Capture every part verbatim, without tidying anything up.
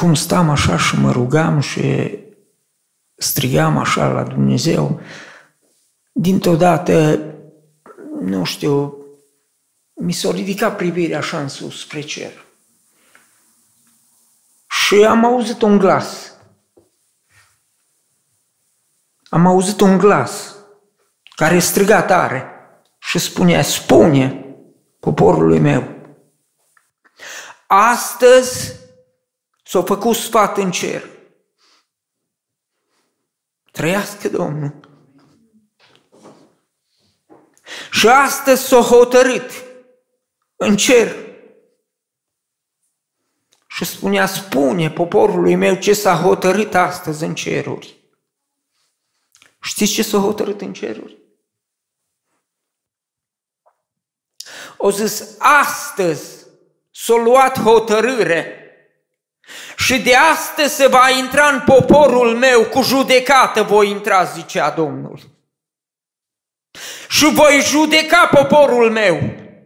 cum stam așa și mă rugam și strigam așa la Dumnezeu, dintr-o dată, nu știu, mi s-a ridicat privirea așa în sus, spre cer. Și am auzit un glas. Am auzit un glas care striga tare și spunea: spune poporului meu, astăzi s-a făcut sfat în cer. Trăiască Domnul! Și astăzi s-a hotărât în cer. Și spunea: spune poporului meu ce s-a hotărât astăzi în ceruri. Știți ce s-a hotărât în ceruri? O zis: astăzi s-a luat hotărâre și de astăzi se va intra în poporul meu, cu judecată voi intra, zicea Domnul. Și voi judeca poporul meu.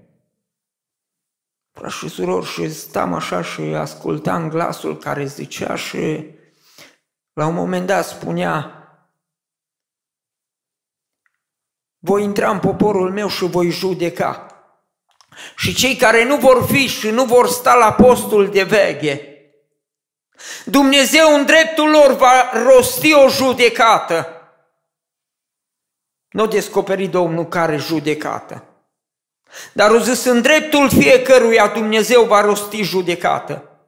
Frați și surori, și stam așa și ascultam glasul care zicea și la un moment dat spunea: voi intra în poporul meu și voi judeca. Și cei care nu vor fi și nu vor sta la postul de veche, Dumnezeu în dreptul lor va rosti o judecată. Nu a descoperit Domnul care judecată, dar a zis: în dreptul fiecăruia Dumnezeu va rosti judecată.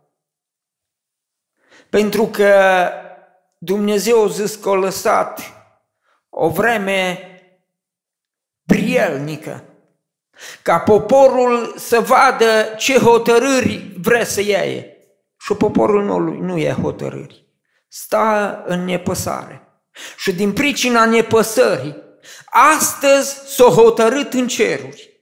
Pentru că Dumnezeu a zis că a lăsat o vreme prielnică ca poporul să vadă ce hotărâri vrea să iei. Și poporul nu, nu ia hotărâri, sta în nepăsare. Și din pricina nepăsării, astăzi s-a hotărât în ceruri.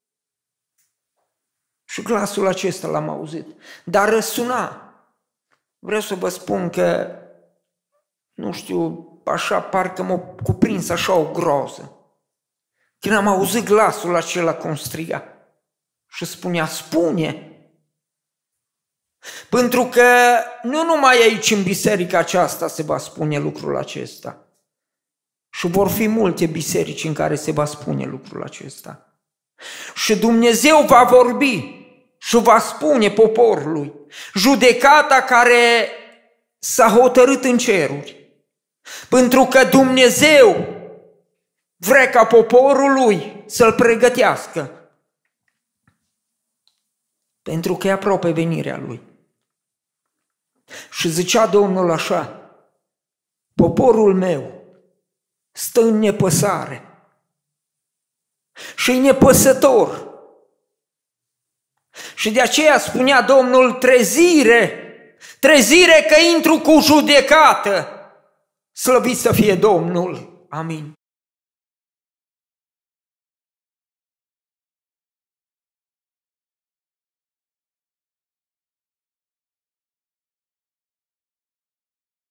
Și glasul acesta l-am auzit, dar răsuna. Vreau să vă spun că, nu știu, așa parcă m-a cuprins așa o groză. Când am auzit glasul acela cum striga și spunea: spune. Pentru că nu numai aici în biserica aceasta se va spune lucrul acesta. Și vor fi multe biserici în care se va spune lucrul acesta. Și Dumnezeu va vorbi și va spune poporului judecata care s-a hotărât în ceruri. Pentru că Dumnezeu vrea ca poporul lui să-l pregătească. Pentru că e aproape venirea lui. Și zicea Domnul așa: poporul meu stă în nepăsare și e nepăsător. Și de aceea spunea Domnul: trezire, trezire că intru cu judecată. Slăvit să fie Domnul. Amin.